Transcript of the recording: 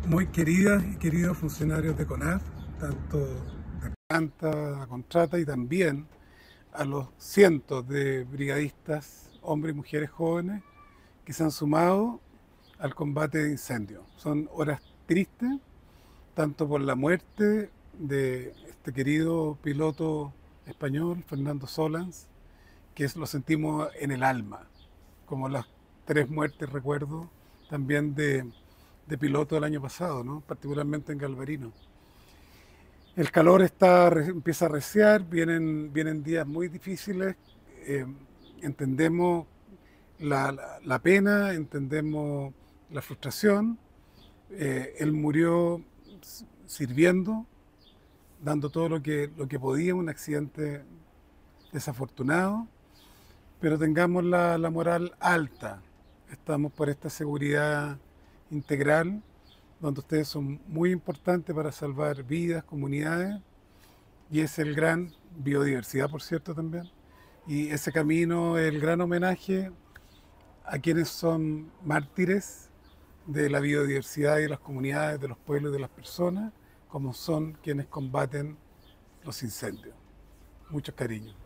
Muy queridas y queridos funcionarios de CONAF, tanto de planta, a contrata y también a los cientos de brigadistas, hombres y mujeres jóvenes que se han sumado al combate de incendios. Son horas tristes, tanto por la muerte de este querido piloto español, Fernando Solans, que lo sentimos en el alma, como las tres muertes, recuerdo, también de piloto del año pasado, ¿no? Particularmente en Galvarino. El calor empieza a reciar, vienen días muy difíciles, eh, entendemos la pena, entendemos la frustración. Él murió sirviendo, dando todo lo que podía, un accidente desafortunado, pero tengamos la moral alta. Estamos por esta seguridad integral, donde ustedes son muy importantes para salvar vidas, comunidades, y es el gran biodiversidad, por cierto, también. Y ese camino es el gran homenaje a quienes son mártires de la biodiversidad y de las comunidades, de los pueblos y de las personas, como son quienes combaten los incendios. Muchos cariños.